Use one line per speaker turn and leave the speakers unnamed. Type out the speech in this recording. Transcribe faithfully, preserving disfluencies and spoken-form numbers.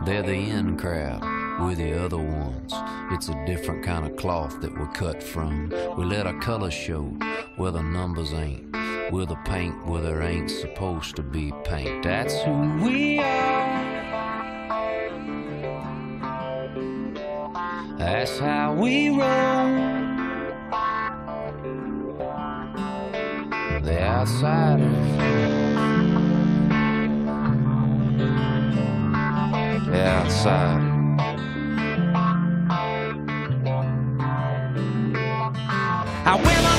They're the in crowd, we're the other ones. It's a different kind of cloth that we're cut from. We let our colors show where the numbers ain't. We're the paint where there ain't supposed to be paint. That's who we are. That's how we roll. The outsiders, the outsiders. I wear my